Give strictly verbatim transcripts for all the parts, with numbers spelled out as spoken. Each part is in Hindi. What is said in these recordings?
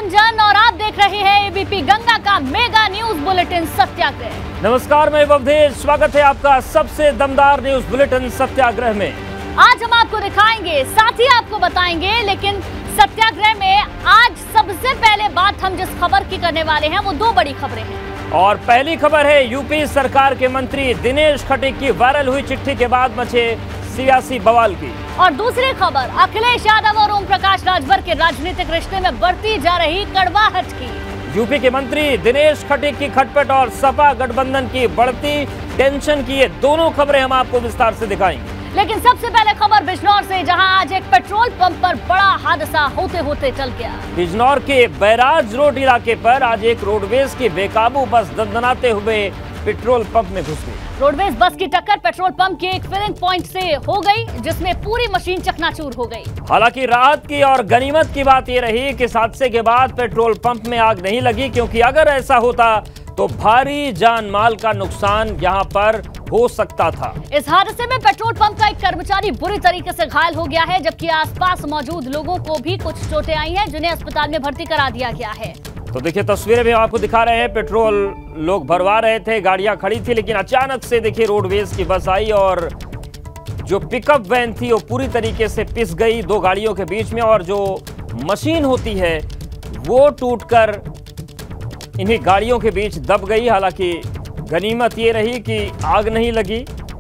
गुंजन और आप देख रहे हैं एबीपी गंगा का मेगा न्यूज बुलेटिन सत्याग्रह। नमस्कार, मैं अवधेश, स्वागत है आपका सबसे दमदार न्यूज बुलेटिन सत्याग्रह में। आज हम आपको दिखाएंगे, साथ ही आपको बताएंगे, लेकिन सत्याग्रह में आज सबसे पहले बात हम जिस खबर की करने वाले हैं वो दो बड़ी खबरें हैं। और पहली खबर है यूपी सरकार के मंत्री दिनेश खटीक की वायरल हुई चिट्ठी के बाद मचे सियासी बवाल की। और दूसरी खबर अखिलेश यादव और ओम प्रकाश राजभर के राजनीतिक रिश्ते में बढ़ती जा रही कड़वाहट की। यूपी के मंत्री दिनेश खटीक की खटपट और सपा गठबंधन की बढ़ती टेंशन की ये दोनों खबरें हम आपको विस्तार से दिखाएंगे। लेकिन सबसे पहले खबर बिजनौर से, जहां आज एक पेट्रोल पंप पर बड़ा हादसा होते होते चल गया। बिजनौर के बैराज रोड इलाके पर आज एक रोडवेज की बेकाबू बस दंदनाते हुए पेट्रोल पंप में घुस गई। रोडवेज बस की टक्कर पेट्रोल पंप के एक फिलिंग पॉइंट से हो गई, जिसमें पूरी मशीन चकनाचूर हो गई। हालांकि राहत की और गनीमत की बात यह रही कि इस हादसे के बाद पेट्रोल पंप में आग नहीं लगी, क्योंकि अगर ऐसा होता तो भारी जान माल का नुकसान यहां पर हो सकता था। इस हादसे में पेट्रोल पंप का एक कर्मचारी बुरी तरीके से घायल हो गया है, जबकि आसपास मौजूद लोगों को भी कुछ चोटें आई हैं, जिन्हें अस्पताल में भर्ती करा दिया गया है। तो देखिए तस्वीरें भी आपको दिखा रहे हैं। पेट्रोल लोग भरवा रहे थे, गाड़ियां खड़ी थी, लेकिन अचानक से देखिए रोडवेज की बस आई और जो पिकअप वैन थी वो पूरी तरीके से पिस गई दो गाड़ियों के बीच में, और जो मशीन होती है वो टूटकर इन्हीं गाड़ियों के बीच दब गई। हालांकि गनीमत ये रही कि आग नहीं लगी,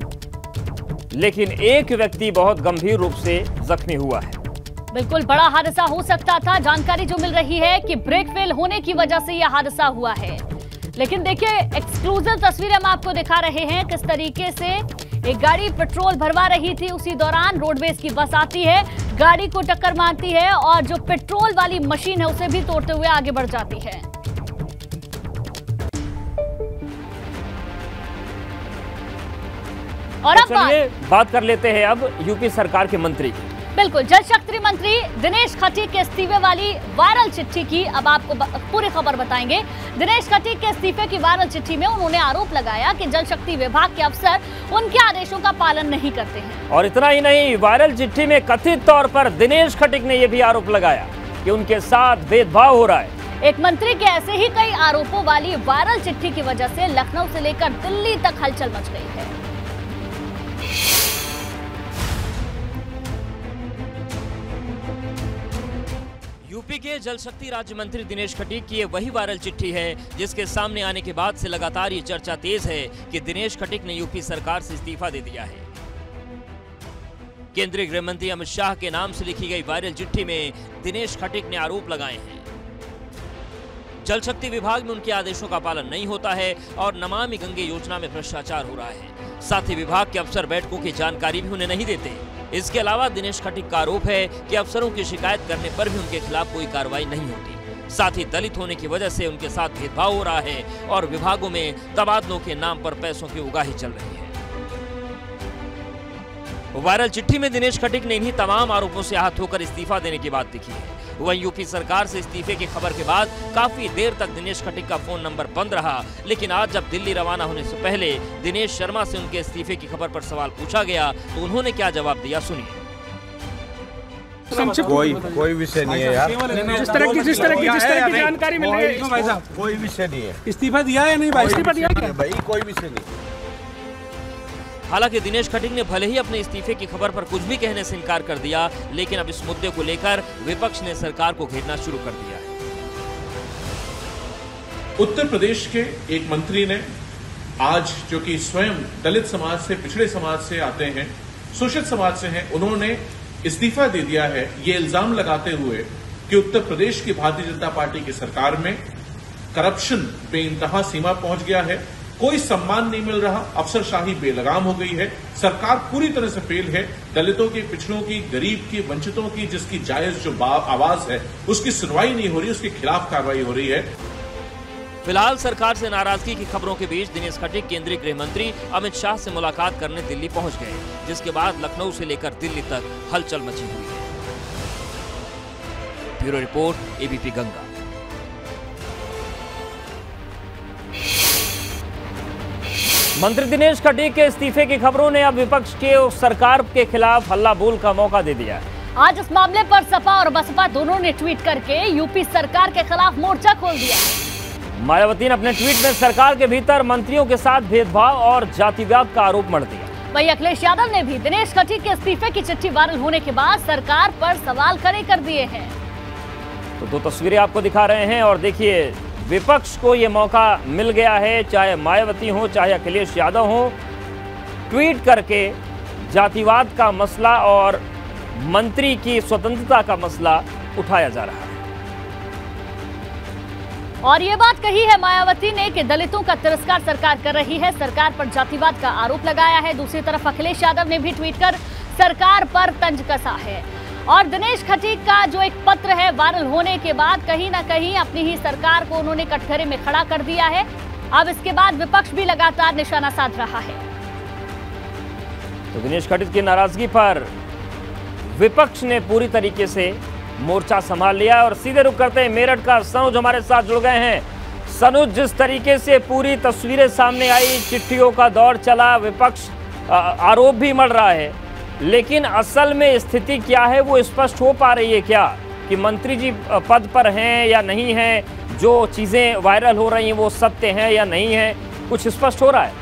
लेकिन एक व्यक्ति बहुत गंभीर रूप से जख्मी हुआ है। बिल्कुल बड़ा हादसा हो सकता था। जानकारी जो मिल रही है कि ब्रेक फेल होने की वजह से यह हादसा हुआ है। लेकिन देखिए एक्सक्लूसिव तस्वीरें हम आपको दिखा रहे हैं किस तरीके से एक गाड़ी पेट्रोल भरवा रही थी, उसी दौरान रोडवेज की बस आती है, गाड़ी को टक्कर मारती है और जो पेट्रोल वाली मशीन है उसे भी तोड़ते हुए आगे बढ़ जाती है। और अब चलिए बात कर लेते हैं अब यूपी सरकार के मंत्री की। बिल्कुल, जल शक्ति मंत्री दिनेश खटीक के इस्तीफे वाली वायरल चिट्ठी की अब आपको पूरी खबर बताएंगे। दिनेश खटीक के इस्तीफे की वायरल चिट्ठी में उन्होंने आरोप लगाया कि जल शक्ति विभाग के अफसर उनके आदेशों का पालन नहीं करते हैं। और इतना ही नहीं, वायरल चिट्ठी में कथित तौर पर दिनेश खटीक ने यह भी आरोप लगाया कि उनके साथ भेदभाव हो रहा है। एक मंत्री के ऐसे ही कई आरोपों वाली वायरल चिट्ठी की वजह से लखनऊ से लेकर दिल्ली तक हलचल मच गई है। यूपी के जल शक्ति राज्य मंत्री दिनेश खटीक की ये वही वायरल चिट्ठी है जिसके सामने आने के बाद से लगातार ये चर्चा तेज है कि दिनेश खटीक ने यूपी सरकार से इस्तीफा दे दिया है। केंद्रीय गृह मंत्री अमित शाह के नाम से लिखी गई वायरल चिट्ठी में दिनेश खटीक ने आरोप लगाए हैं। जल शक्ति विभाग में उनके आदेशों का पालन नहीं होता है और नमामि गंगे योजना में भ्रष्टाचार हो रहा है। साथ ही विभाग के अफसर बैठकों की जानकारी भी उन्हें नहीं देते। इसके अलावा दिनेश खटीक का आरोप है कि अफसरों की शिकायत करने पर भी उनके खिलाफ कोई कार्रवाई नहीं होती। साथ ही दलित होने की वजह से उनके साथ भेदभाव हो रहा है और विभागों में तबादलों के नाम पर पैसों की उगाही चल रही है। वायरल चिट्ठी में दिनेश खटीक ने इन्हीं तमाम आरोपों से आहत होकर इस्तीफा देने की बात लिखी है। वहीं यूपी सरकार से इस्तीफे की खबर के बाद काफी देर तक दिनेश खटीक का फोन नंबर बंद रहा, लेकिन आज जब दिल्ली रवाना होने से पहले दिनेश शर्मा से उनके इस्तीफे की खबर पर सवाल पूछा गया तो उन्होंने क्या जवाब दिया, सुनिए। कोई कोई विषय नहीं है यार, जिस तरह की जिस तरह की जिस तरह की जानकारी मिल रही है भाई साहब, कोई विषय नहीं है। इस्तीफा दिया या नहीं भाई? इस्तीफा दिया क्या भाई? कोई विषय नहीं। हालांकि दिनेश खटीक ने भले ही अपने इस्तीफे की खबर पर कुछ भी कहने से इनकार कर दिया, लेकिन अब इस मुद्दे को लेकर विपक्ष ने सरकार को घेरना शुरू कर दिया है। उत्तर प्रदेश के एक मंत्री ने आज, जो कि स्वयं दलित समाज से, पिछड़े समाज से आते हैं, शोषित समाज से हैं, उन्होंने इस्तीफा दे दिया है, ये इल्जाम लगाते हुए कि उत्तर प्रदेश की भारतीय जनता पार्टी की सरकार में करप्शन बेइंतहा सीमा पहुंच गया है, कोई सम्मान नहीं मिल रहा, अफसरशाही बेलगाम हो गई है, सरकार पूरी तरह से फेल है, दलितों की, पिछड़ों की, गरीब की, वंचितों की जिसकी जायज जो आवाज है उसकी सुनवाई नहीं हो रही, उसके खिलाफ कार्रवाई हो रही है। फिलहाल सरकार से नाराजगी की खबरों के बीच दिनेश खटीक केंद्रीय गृह मंत्री अमित शाह से मुलाकात करने दिल्ली पहुंच गए, जिसके बाद लखनऊ से लेकर दिल्ली तक हलचल मची हुई है। Bureau report, ABP Ganga. मंत्री दिनेश खटीक के इस्तीफे की खबरों ने अब विपक्ष के और सरकार के खिलाफ हल्ला बोल का मौका दे दिया। आज इस मामले पर सपा और बसपा दोनों ने ट्वीट करके यूपी सरकार के खिलाफ मोर्चा खोल दिया। मायावती ने अपने ट्वीट में सरकार के भीतर मंत्रियों के साथ भेदभाव और जातिवाद का आरोप मढ़ दिया। वहीं अखिलेश यादव ने भी दिनेश खटीक के इस्तीफे की चिट्ठी वायरल होने के बाद सरकार पर सवाल खड़े कर दिए हैं। तो दो तस्वीरें आपको दिखा रहे हैं और देखिए, विपक्ष को ये मौका मिल गया है, चाहे मायावती हो चाहे अखिलेश यादव हो, ट्वीट करके जातिवाद का मसला और मंत्री की स्वतंत्रता का मसला उठाया जा रहा है। और ये बात कही है मायावती ने कि दलितों का तिरस्कार सरकार कर रही है, सरकार पर जातिवाद का आरोप लगाया है। दूसरी तरफ अखिलेश यादव ने भी ट्वीट कर सरकार पर तंज कसा है। और दिनेश खटीक का जो एक पत्र है वायरल होने के बाद कहीं ना कहीं अपनी ही सरकार को उन्होंने कटघरे में खड़ा कर दिया है। अब इसके बाद विपक्ष भी लगातार निशाना साध रहा है। तो दिनेश खटीक की नाराजगी पर विपक्ष ने पूरी तरीके से मोर्चा संभाल लिया और सीधे रुख करते हैं मेरठ का सनुज हमारे साथ जुड़ गए हैं। सनुज, जिस तरीके से पूरी तस्वीरें सामने आई, चिट्ठियों का दौर चला, विपक्ष आरोप भी मढ़ रहा है, लेकिन असल में स्थिति क्या है वो स्पष्ट हो पा रही है क्या कि मंत्री जी पद पर हैं या नहीं हैं? जो चीजें वायरल हो रही हैं वो सत्य हैं या नहीं है? कुछ स्पष्ट हो रहा है?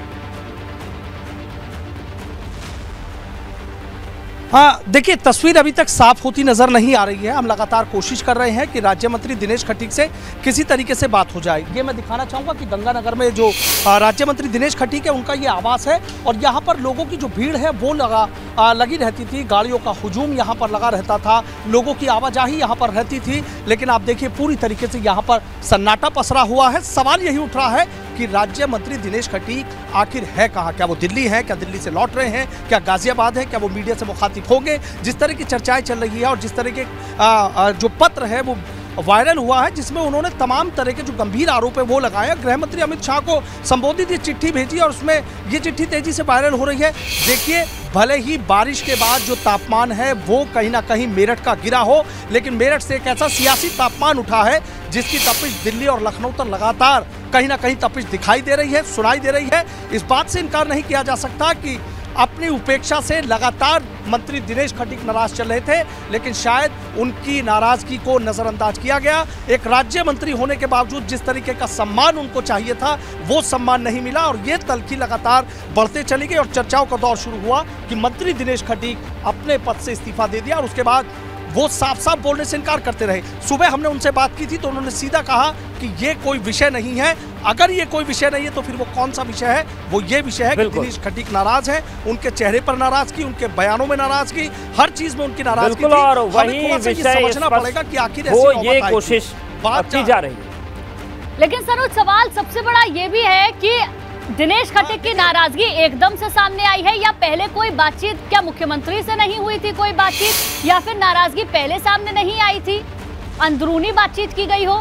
हाँ, देखिए, तस्वीर अभी तक साफ होती नजर नहीं आ रही है। हम लगातार कोशिश कर रहे हैं कि राज्य मंत्री दिनेश खटीक से किसी तरीके से बात हो जाए। ये मैं दिखाना चाहूँगा कि गंगानगर में जो राज्य मंत्री दिनेश खटीक है उनका ये आवास है और यहाँ पर लोगों की जो भीड़ है वो लगा आ, लगी रहती थी। गाड़ियों का हुजूम यहाँ पर लगा रहता था, लोगों की आवाजाही यहाँ पर रहती थी। लेकिन आप देखिए पूरी तरीके से यहाँ पर सन्नाटा पसरा हुआ है। सवाल यही उठ रहा है कि राज्य मंत्री दिनेश खटीक आखिर है कहाँ? क्या वो दिल्ली है? क्या दिल्ली से लौट रहे हैं? क्या गाजियाबाद है? क्या वो मीडिया से मुखातिब होंगे? जिस तरह की चर्चाएं चल रही है और जिस तरह के आ, आ, जो पत्र है वो वायरल हुआ है जिसमें उन्होंने तमाम तरह के जो गंभीर आरोप है वो लगाए। गृह मंत्री अमित शाह को संबोधित ये चिट्ठी भेजी और उसमें ये चिट्ठी तेजी से वायरल हो रही है। देखिए, भले ही बारिश के बाद जो तापमान है वो कहीं ना कहीं मेरठ का गिरा हो, लेकिन मेरठ से एक ऐसा सियासी तापमान उठा है जिसकी तपिश दिल्ली और लखनऊ तक लगातार कहीं ना कहीं तपिश दिखाई दे रही है, सुनाई दे रही है। इस बात से इनकार नहीं किया जा सकता कि अपनी उपेक्षा से लगातार मंत्री दिनेश खटीक नाराज चल रहे थे, लेकिन शायद उनकी नाराजगी को नजरअंदाज किया गया। एक राज्य मंत्री होने के बावजूद जिस तरीके का सम्मान उनको चाहिए था वो सम्मान नहीं मिला और ये तल्खी लगातार बढ़ते चली गई और चर्चाओं का दौर शुरू हुआ कि मंत्री दिनेश खटीक अपने पद से इस्तीफा दे दिया और उसके बाद वो साफ साफ बोलने से इनकार करते रहे। सुबह हमने उनसे बात की थी तो उन्होंने सीधा कहा कि ये कोई विषय नहीं है। अगर ये कोई विषय नहीं है तो फिर वो कौन सा विषय है? वो ये विषय है कि दिनेश खटीक नाराज है, उनके चेहरे पर नाराजगी, उनके बयानों में नाराजगी, हर चीज में उनकी नाराजगी थी। और वही विषय समझना पड़ेगा कि आखिर वो ये कोशिश बात की जा रही है। लेकिन सर, सवाल सबसे बड़ा ये भी है कि दिनेश खटीक की नाराजगी एकदम से सामने आई है या पहले कोई बातचीत, क्या मुख्यमंत्री से नहीं हुई थी कोई बातचीत, या फिर नाराजगी पहले सामने नहीं आई थी, अंदरूनी बातचीत की गई हो?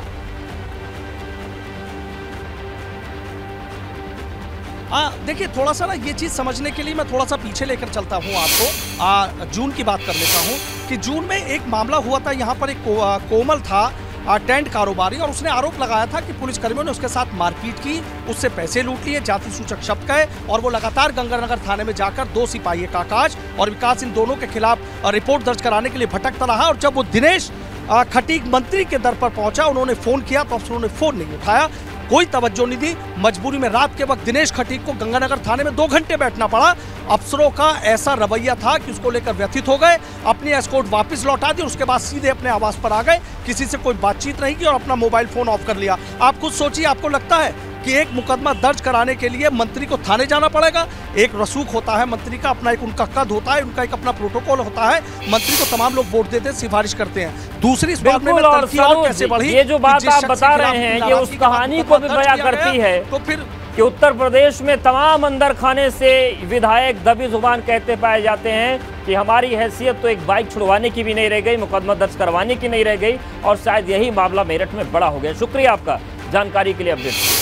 हाँ, देखिए, थोड़ा सा ना ये चीज समझने के लिए मैं थोड़ा सा पीछे लेकर चलता हूँ आपको। आ, जून की बात कर लेता हूँ कि जून में एक मामला हुआ था। यहाँ पर एक को, आ, कोमल था टेंट कारोबारी और उसने आरोप लगाया था कि पुलिसकर्मियों ने उसके साथ मारपीट की, उससे पैसे लूट लिए, जाति सूचक शब्द कहे और वो लगातार गंगानगर थाने में जाकर दो सिपाही आकाश और विकास इन दोनों के खिलाफ रिपोर्ट दर्ज कराने के लिए भटकता रहा। और जब वो दिनेश खटीक मंत्री के दर पर पहुंचा, उन्होंने फोन किया तो अफसरों ने फोन नहीं उठाया, कोई तवज्जो नहीं दी। मजबूरी में रात के वक्त दिनेश खटीक को गंगानगर थाने में दो घंटे बैठना पड़ा। अफसरों का ऐसा रवैया था कि उसको लेकर व्यथित हो गए, अपनी एस्कॉर्ट वापस लौटा दी और उसके बाद सीधे अपने आवास पर आ गए, किसी से कोई बातचीत नहीं की और अपना मोबाइल फोन ऑफ कर लिया। आप खुद सोचिए, आपको लगता है कि एक मुकदमा दर्ज कराने के लिए मंत्री को थाने जाना पड़ेगा? एक रसूख होता है मंत्री का, अपना एक उनका कद होता है, उनका एक अपना प्रोटोकॉल होता है। मंत्री को तमाम लोग वोट देते हैं, सिफारिश करते हैं। दूसरी इस बात में और कैसे बढ़ी, ये जो बात आप बता रहे हैं ये उस कहानी को भी बयां करती है तो फिर कि उत्तर प्रदेश में तमाम अंदर खाने से विधायक दबी जुबान कहते पाए जाते हैं कि हमारी हैसियत तो एक बाइक छुड़वाने की भी नहीं रह गई, मुकदमा दर्ज करवाने की नहीं रह गई, और शायद यही मामला मेरठ में बड़ा हो गया। शुक्रिया आपका जानकारी के लिए, अपडेट।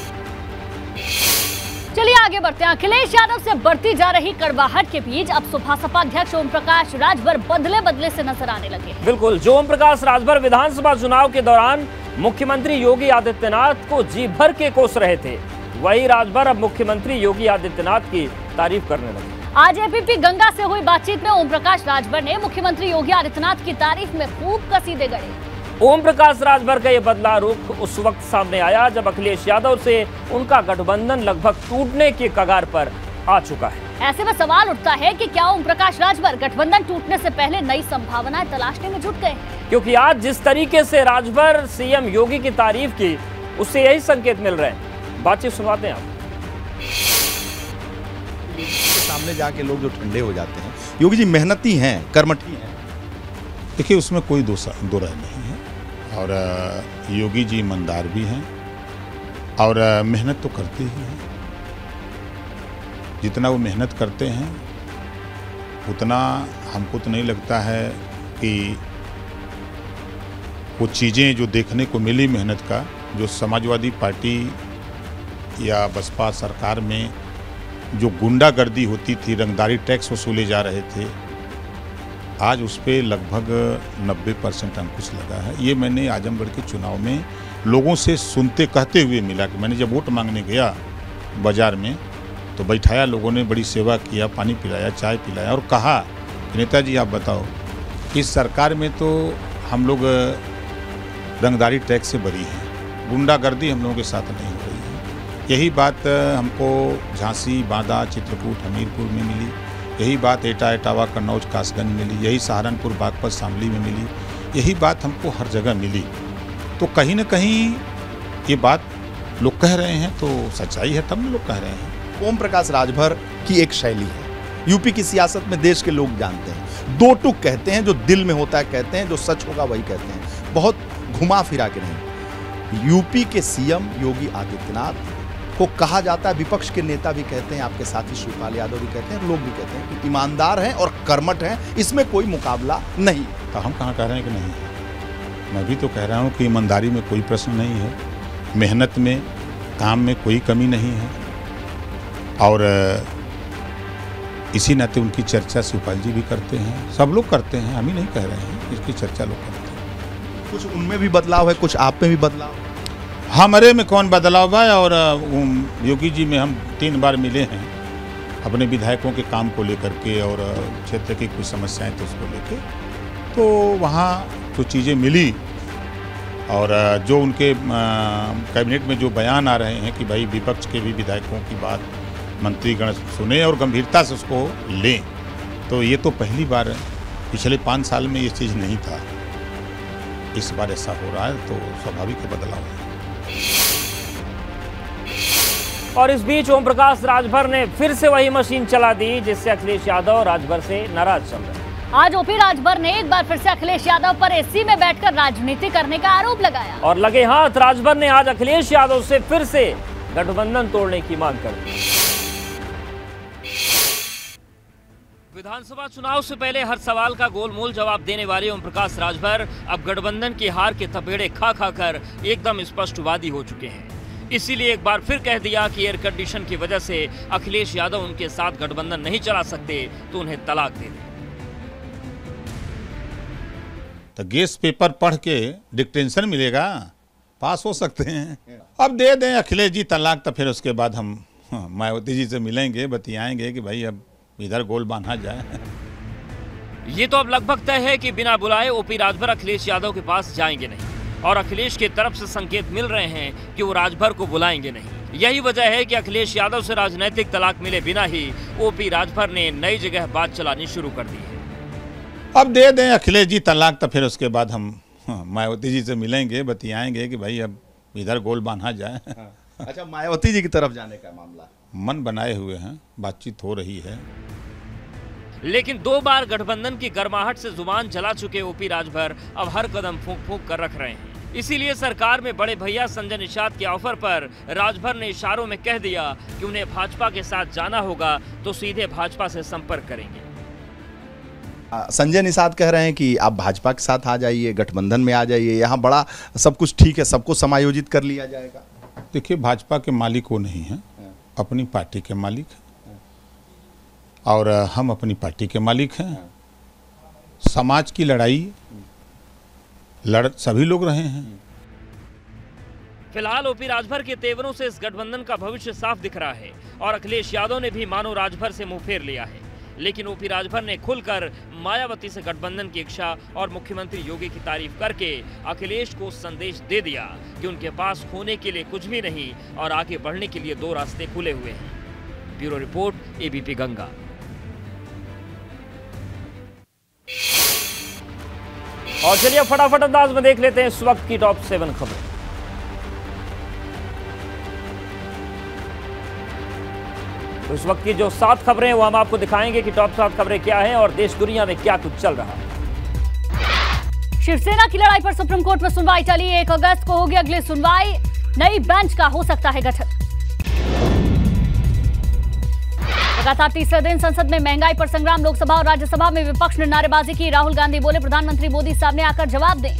चलिए आगे बढ़ते हैं। अखिलेश यादव से बढ़ती जा रही कड़वाहट के बीच अब सुबह सपा अध्यक्ष ओम प्रकाश राजभर बदले बदले से नजर आने लगे। बिल्कुल, जो ओम प्रकाश राजभर विधानसभा चुनाव के दौरान मुख्यमंत्री योगी आदित्यनाथ को जी भर के कोस रहे थे, वही राजभर अब मुख्यमंत्री योगी आदित्यनाथ की तारीफ करने लगे। आज एपीपी गंगा से हुई बातचीत में ओम प्रकाश राजभर ने मुख्यमंत्री योगी आदित्यनाथ की तारीफ में खूब कसीदे गढ़े। ओम प्रकाश राजभर का ये बदला रुख उस वक्त सामने आया जब अखिलेश यादव से उनका गठबंधन लगभग टूटने के कगार पर आ चुका है। ऐसे में सवाल उठता है कि क्या ओम प्रकाश राजभर गठबंधन टूटने से पहले नई संभावनाएं तलाशने में जुट गए हैं? क्योंकि आज जिस तरीके से राजभर सीएम योगी की तारीफ की, उससे यही संकेत मिल रहे हैं। बातचीत सुनवाते हैं आप। सामने जाके लोग जो ठंडे हो जाते हैं, योगी जी मेहनती हैं, कर्मठी हैं। देखिए, उसमें कोई दो दो राय नहीं है और योगी जी ईमानदार भी हैं और मेहनत तो करते ही हैं। जितना वो मेहनत करते हैं उतना हमको तो नहीं लगता है कि वो चीज़ें जो देखने को मिली मेहनत का, जो समाजवादी पार्टी या बसपा सरकार में जो गुंडागर्दी होती थी, रंगदारी टैक्स वसूले जा रहे थे, आज उस पर लगभग नब्बे परसेंट अंकुश लगा है। ये मैंने आजमगढ़ के चुनाव में लोगों से सुनते कहते हुए मिला कि मैंने जब वोट मांगने गया बाजार में तो बैठाया, लोगों ने बड़ी सेवा किया, पानी पिलाया, चाय पिलाया और कहा कि नेताजी आप बताओ, इस सरकार में तो हम लोग रंगदारी टैक्स से बरी हैं, गुंडागर्दी हम लोगों के साथ नहीं हो रही है। यही बात हमको झांसी, बांदा, चित्रकूट, हमीरपुर में मिली, यही बात एटा, एटावा, कन्नौज, कासगंज मिली, यही सहारनपुर, बागपत, शामली में मिली, यही बात हमको हर जगह मिली। तो कहीं ना कहीं ये बात लोग कह रहे हैं तो सच्चाई है, तब लोग कह रहे हैं। ओम प्रकाश राजभर की एक शैली है, यूपी की सियासत में देश के लोग जानते हैं। दो टुक कहते हैं, जो दिल में होता है कहते हैं, जो सच होगा वही कहते हैं, बहुत घुमा फिरा के नहीं। यूपी के सीएम योगी आदित्यनाथ को कहा जाता है, विपक्ष के नेता भी कहते हैं, आपके साथी शिवपाल यादव भी कहते हैं, लोग भी कहते हैं कि ईमानदार हैं और कर्मठ हैं, इसमें कोई मुकाबला नहीं। तो हम कहाँ कह रहे हैं कि नहीं? मैं भी तो कह रहा हूँ कि ईमानदारी में कोई प्रश्न नहीं है, मेहनत में, काम में कोई कमी नहीं है और इसी नाते उनकी चर्चा शिवपाल जी भी करते हैं, सब लोग करते हैं, हम ही नहीं कह रहे हैं, इसकी चर्चा लोग करते हैं। कुछ उनमें भी बदलाव है, कुछ आप में भी बदलाव? हमारे में कौन बदलाव है? और योगी जी में हम तीन बार मिले हैं अपने विधायकों के काम को लेकर के और क्षेत्र की कुछ समस्याएं तो उसको लेके, तो वहाँ जो चीज़ें मिली और जो उनके कैबिनेट में जो बयान आ रहे हैं कि भाई विपक्ष के भी विधायकों की बात मंत्रीगण सुने और गंभीरता से उसको लें, तो ये तो पहली बार, पिछले पाँच साल में ये चीज़ नहीं था, इस बार ऐसा हो रहा है, तो स्वाभाविक है बदलाव है। और इस बीच ओम प्रकाश राजभर ने फिर से वही मशीन चला दी जिससे अखिलेश यादव राजभर से नाराज चल रहे हैं। आज ओपी राजभर ने एक बार फिर से अखिलेश यादव पर एसी में बैठकर राजनीति करने का आरोप लगाया और लगे हाथ राजभर ने आज अखिलेश यादव से फिर से गठबंधन तोड़ने की मांग कर दी। विधानसभा चुनाव से पहले हर सवाल का गोलमोल जवाब देने वाले ओम प्रकाश राजभर अब गठबंधन की हार के थपेड़े खा खा कर एकदम स्पष्टवादी हो चुके हैं। इसीलिए एक बार फिर कह दिया कि एयर कंडीशन की वजह से अखिलेश यादव उनके साथ गठबंधन नहीं चला सकते तो उन्हें तलाक दे दें। तो गेस्ट पेपर पढ़ के डिक्टेंशन मिलेगा, पास हो सकते हैं। अब दे दें अखिलेश जी तलाक, तो फिर उसके बाद हम हाँ, मायावती जी से मिलेंगे, बतियाएंगे कि भाई अब इधर गोल बांधा जाए। ये तो अब लगभग तय है कि बिना बुलाए ओपी राजभर अखिलेश यादव के पास जाएंगे नहीं और अखिलेश की तरफ से संकेत मिल रहे हैं कि वो राजभर को बुलाएंगे नहीं। यही वजह है कि अखिलेश यादव से राजनीतिक तलाक मिले बिना ही ओपी राजभर ने नई जगह बात चलानी शुरू कर दी है। अब दे दें अखिलेश जी तलाक, तो फिर उसके बाद हम हाँ, मायावती जी से मिलेंगे, बतियाएंगे कि भाई अब इधर गोल बांधा जाए। अच्छा, मायावती जी की तरफ जाने का मामला मन बनाए हुए हैं, बातचीत हो रही है। लेकिन दो बार गठबंधन की गर्माहट से जुबान जला चुके ओपी राजभर अब हर कदम फूंक फूंक कर रख रहे हैं। इसीलिए सरकार में बड़े भैया संजय निषाद के ऑफर पर राजभर ने इशारों में कह दिया कि उन्हें भाजपा के साथ जाना होगा तो सीधे भाजपा से संपर्क करेंगे। संजय निषाद कह रहे हैं कि आप भाजपा के साथ आ जाइए, गठबंधन में आ जाइए, यहाँ बड़ा सब कुछ ठीक है, सबको समायोजित कर लिया जाएगा। देखिए, भाजपा के मालिक वो नहीं है, अपनी पार्टी के मालिक है और हम अपनी पार्टी के मालिक हैं। समाज की लड़ाई लड़ सभी लोग रहे हैं। फिलहाल ओपी राजभर के तेवरों से इस गठबंधन का भविष्य साफ दिख रहा है और अखिलेश यादव ने भी मानो राजभर से मुंह फेर लिया है। लेकिन ओपी राजभर ने खुलकर मायावती से गठबंधन की इच्छा और मुख्यमंत्री योगी की तारीफ करके अखिलेश को संदेश दे दिया कि उनके पास खोने के लिए कुछ भी नहीं और आगे बढ़ने के लिए दो रास्ते खुले हुए हैं। Bureau report, ABP Ganga. और चलिए फटाफट अंदाज में देख लेते हैं इस वक्त की टॉप सेवन खबरें। तो इस वक्त की जो सात खबरें हैं वो हम आपको दिखाएंगे कि टॉप सात खबरें क्या हैं और देश दुनिया में क्या कुछ चल रहा है। शिवसेना की लड़ाई पर सुप्रीम कोर्ट में सुनवाई चली। एक अगस्त को होगी अगली सुनवाई। नई बेंच का हो सकता है गठन। लगातार तीसरे दिन संसद में महंगाई पर संग्राम। लोकसभा और राज्यसभा में विपक्ष ने नारेबाजी की। राहुल गांधी बोले प्रधानमंत्री मोदी सामने आकर जवाब दें।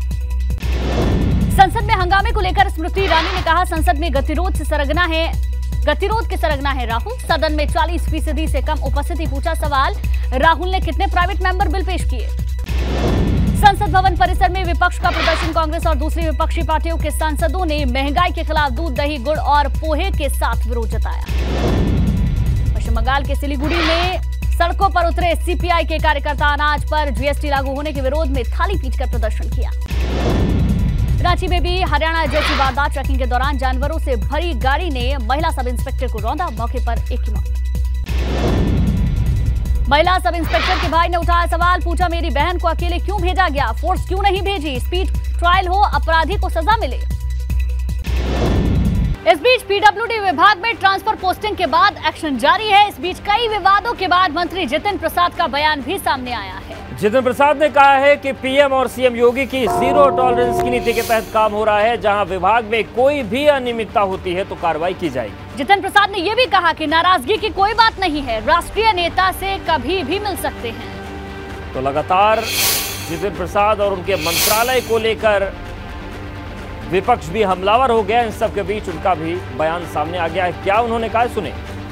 संसद में हंगामे को लेकर स्मृति ईरानी ने कहा संसद में गतिरोध से सरगना है गतिरोध के सरगना है राहुल। सदन में चालीस फीसदी से कम उपस्थिति पूछा सवाल। राहुल ने कितने प्राइवेट मेंबर बिल पेश किए। संसद भवन परिसर में विपक्ष का प्रदर्शन। कांग्रेस और दूसरी विपक्षी पार्टियों के सांसदों ने महंगाई के खिलाफ दूध, दही, गुड़ और पोहे के साथ विरोध जताया। पश्चिम बंगाल के सिलीगुड़ी में सड़कों पर उतरे सीपीआई के कार्यकर्ता। अनाज पर जीएसटी लागू होने के विरोध में थाली पीटकर प्रदर्शन किया। रांची में भी हरियाणा जैसी वारदात। ट्रैकिंग के दौरान जानवरों से भरी गाड़ी ने महिला सब इंस्पेक्टर को रौंदा। मौके पर एक की मौत। महिला सब इंस्पेक्टर के भाई ने उठाया सवाल। पूछा मेरी बहन को अकेले क्यों भेजा गया, फोर्स क्यों नहीं भेजी। स्पीड ट्रायल हो, अपराधी को सजा मिले। इस बीच पीडब्ल्यूडी विभाग में ट्रांसफर पोस्टिंग के बाद एक्शन जारी है। इस बीच कई विवादों के बाद मंत्री जितिन प्रसाद का बयान भी सामने आया है। जितिन प्रसाद ने कहा है कि पीएम और सीएम योगी की जीरो टॉलरेंस की नीति के तहत काम हो रहा है। जहां विभाग में कोई भी अनियमितता होती है तो कार्रवाई की जाएगी। जितिन प्रसाद ने यह भी कहा कि नाराजगी की कोई बात नहीं है, राष्ट्रीय नेता से कभी भी मिल सकते हैं। तो लगातार जितिन प्रसाद और उनके मंत्रालय को लेकर विपक्ष भी हमलावर हो गया। इन सब के बीच उनका भी बयान सामने आ गया है। क्या उन्होंने कहा, सुने।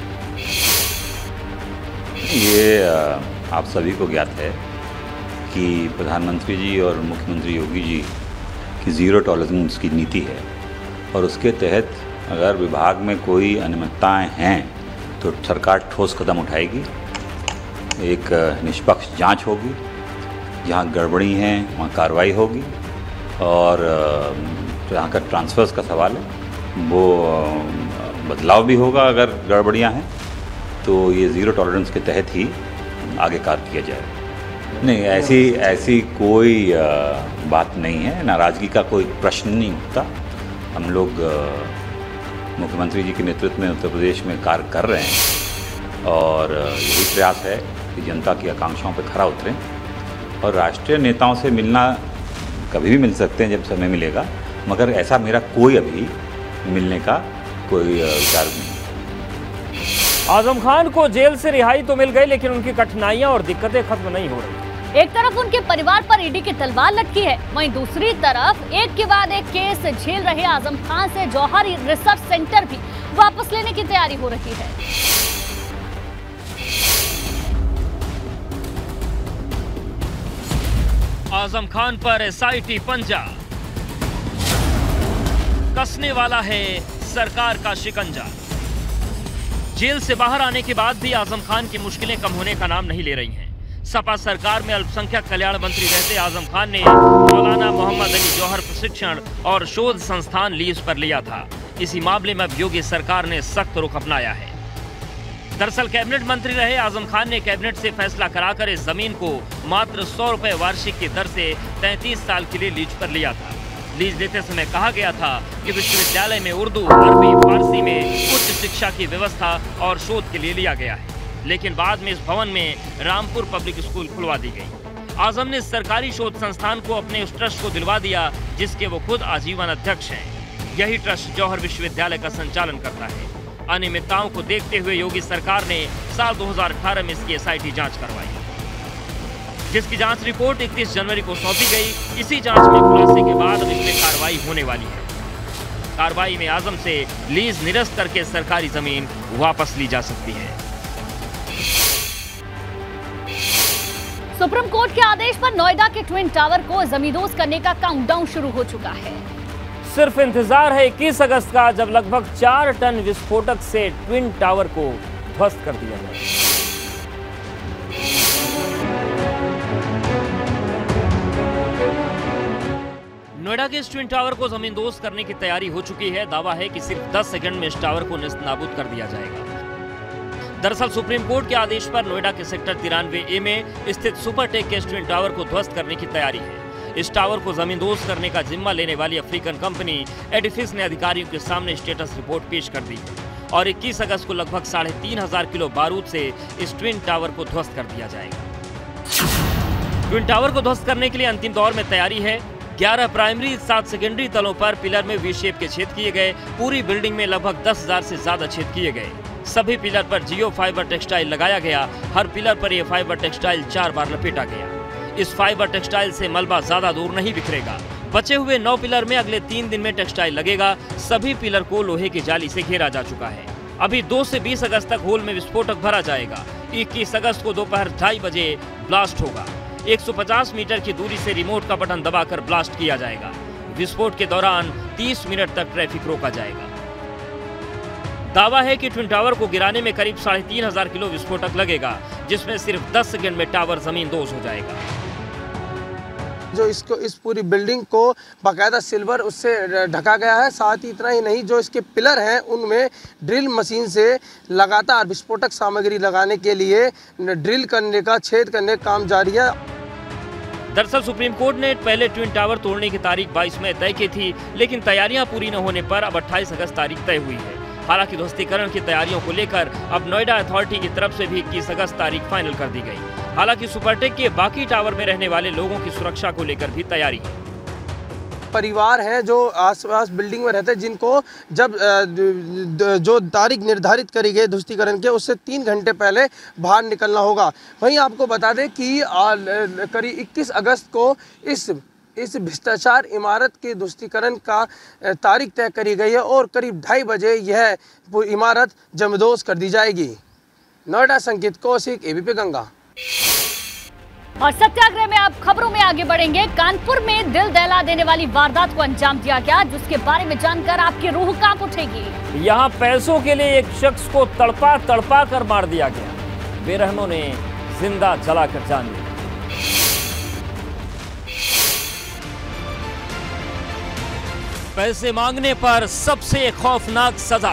ये आप सभी को ज्ञात है कि प्रधानमंत्री जी और मुख्यमंत्री योगी जी की ज़ीरो टॉलरेंस की नीति है और उसके तहत अगर विभाग में कोई अनियमितताएं हैं तो सरकार ठोस कदम उठाएगी। एक निष्पक्ष जांच होगी, जहां गड़बड़ी हैं वहां कार्रवाई होगी और जहाँ का ट्रांसफर्स का सवाल है वो बदलाव भी होगा। अगर गड़बड़ियाँ हैं तो ये ज़ीरो टॉलरेंस के तहत ही आगे कार्य किया जाए। नहीं, ऐसी ऐसी कोई आ, बात नहीं है। नाराज़गी का कोई प्रश्न नहीं उठता। हम लोग मुख्यमंत्री जी के नेतृत्व में उत्तर प्रदेश में कार्य कर रहे हैं और यही प्रयास है कि जनता की आकांक्षाओं पर खरा उतरें। और राष्ट्रीय नेताओं से मिलना कभी भी मिल सकते हैं जब समय मिलेगा, मगर ऐसा मेरा कोई अभी मिलने का कोई विचार नहीं। आजम खान को जेल से रिहाई तो मिल गई, लेकिन उनकी कठिनाइयां और दिक्कतें खत्म नहीं हो रही। एक तरफ उनके परिवार पर ईडी की तलवार लटकी है, वहीं दूसरी तरफ एक के बाद एक केस झेल रहे आजम खान से जौहर रिसर्च सेंटर भी वापस लेने की तैयारी हो रही है। आजम खान पर एसआईटी पंजा, कसने वाला है सरकार का शिकंजा। जेल से बाहर आने के बाद भी आजम खान की मुश्किलें कम होने का नाम नहीं ले रही हैं। सपा सरकार में अल्पसंख्यक कल्याण मंत्री रहते आजम खान ने मौलाना मोहम्मद अली जौहर प्रशिक्षण और शोध संस्थान लीज पर लिया था। इसी मामले में अब योगी सरकार ने सख्त रुख अपनाया है। दरअसल कैबिनेट मंत्री रहे आजम खान ने कैबिनेट से फैसला कराकर इस जमीन को मात्र सौ रुपए वार्षिक की दर से तैंतीस साल के लिए लीज पर लिया था। लीज लेते समय कहा गया था कि विश्वविद्यालय में उर्दू, अरबी, फारसी में उच्च शिक्षा की व्यवस्था और शोध के लिए लिया गया है, लेकिन बाद में इस भवन में रामपुर पब्लिक स्कूल खुलवा दी गई। आजम ने सरकारी शोध संस्थान को अपने उस ट्रस्ट को दिलवा दिया जिसके वो खुद आजीवन अध्यक्ष हैं। यही ट्रस्ट जौहर विश्वविद्यालय का संचालन करता है। अनियमितताओं को देखते हुए योगी सरकार ने साल दो हज़ार अठारह में इसकी एसआईटी जांच करवाई, जिसकी जांच रिपोर्ट इकतीस जनवरी को सौंपी गई। इसी जांच में खुलासे के बाद अब इसमें कार्रवाई होने वाली है। कार्रवाई में आजम से लीज निरस्त करके सरकारी जमीन वापस ली जा सकती है। सुप्रीम कोर्ट के आदेश पर नोएडा के ट्विन टावर को जमींदोज करने का काउंटडाउन शुरू हो चुका है। सिर्फ इंतजार है इक्कीस अगस्त का, जब लगभग चार टन विस्फोटक से ट्विन टावर को ध्वस्त कर दिया जाए। नोएडा के इस ट्विन टावर को जमींदोज करने की तैयारी हो चुकी है। दावा है कि सिर्फ दस सेकंड में इस टावर को नेस्तनाबूद कर दिया जाएगा। दरअसल सुप्रीम कोर्ट के आदेश पर नोएडा के सेक्टर तिरानवे ए में स्थित सुपरटेक के इस ट्विन टावर को ध्वस्त करने की तैयारी है। इस टावर को जमींदोज करने का जिम्मा लेने वाली अफ्रीकन कंपनी एडिफिस ने अधिकारियों के सामने स्टेटस रिपोर्ट पेश कर दी है और इक्कीस अगस्त को लगभग साढ़े तीन हजार किलो बारूद से इस ट्विन टावर को ध्वस्त कर दिया जाएगा। ट्विन टावर को ध्वस्त करने के लिए अंतिम दौर में तैयारी है। ग्यारह प्राइमरी सात सेकेंडरी तलों पर पिलर में वी शेप के छेद किए गए। पूरी बिल्डिंग में लगभग दस हजार से ज्यादा छेद किए गए। सभी पिलर पर जियो फाइबर टेक्सटाइल लगाया गया। हर पिलर पर यह फाइबर टेक्सटाइल चार बार लपेटा गया। इस फाइबर टेक्सटाइल से मलबा ज्यादा दूर नहीं बिखरेगा। बचे हुए नौ पिलर में अगले तीन दिन में टेक्सटाइल लगेगा। सभी पिलर को लोहे की जाली से घेरा जा चुका है। अभी दो से बीस अगस्त तक होल में विस्फोटक भरा जाएगा। इक्कीस अगस्त को दोपहर ढाई बजे ब्लास्ट होगा। एक सौ पचास मीटर की दूरी से रिमोट का बटन दबाकर ब्लास्ट किया जाएगा। विस्फोट के दौरान तीस मिनट तक ट्रैफिक रोका जाएगा। दावा है कि ट्विन टावर को गिराने में करीब साढ़े तीन हजार किलो विस्फोटक लगेगा, जिसमें सिर्फ दस सेकंड में टावर जमींदोज हो जाएगा। जो इसको इस पूरी बिल्डिंग को बाकायदा सिल्वर उससे ढका गया है। साथ ही इतना ही नहीं, जो इसके पिलर हैं उनमें ड्रिल मशीन से लगातार विस्फोटक सामग्री लगाने के लिए ड्रिल करने का छेद करने का काम जारी है। दरअसल सुप्रीम कोर्ट ने पहले ट्विन टावर तोड़ने की तारीख बाईस मई तय की थी, लेकिन तैयारियां पूरी न होने पर अब अट्ठाईस अगस्त तारीख तय हुई है। हालांकि ध्वस्तीकरण की तैयारियों को लेकर अब नोएडा अथॉरिटी की तरफ से भी इक्कीस अगस्त तारीख फाइनल कर दी गई। हालांकि सुपरटेक के बाकी टावर में रहने वाले लोगों की सुरक्षा को लेकर भी तैयारी है। परिवार हैं जो आसपास बिल्डिंग में रहते हैं, जिनको जब जो तारीख निर्धारित करी गई ध्वस्तीकरण के उससे तीन घंटे पहले बाहर निकलना होगा। वहीं आपको बता दें कि करीब इक्कीस अगस्त को इस इस भ्रष्टाचार इमारत के ध्वस्तीकरण का तारीख तय करी गई है और करीब ढाई बजे यह इमारत जमींदोज कर दी जाएगी। नोएडा संकेत कौशिक, एबीपी गंगा। और सत्याग्रह में आप खबरों में आगे बढ़ेंगे। कानपुर में दिल दहला देने वाली वारदात को अंजाम दिया गया, जिसके बारे में जानकर आपकी रूह कांप उठेगी। यहाँ पैसों के लिए एक शख्स को तड़पा तड़पा कर मार दिया गया। बेरहमों ने जिंदा जलाकर जान ली। पैसे मांगने पर सबसे खौफनाक सजा,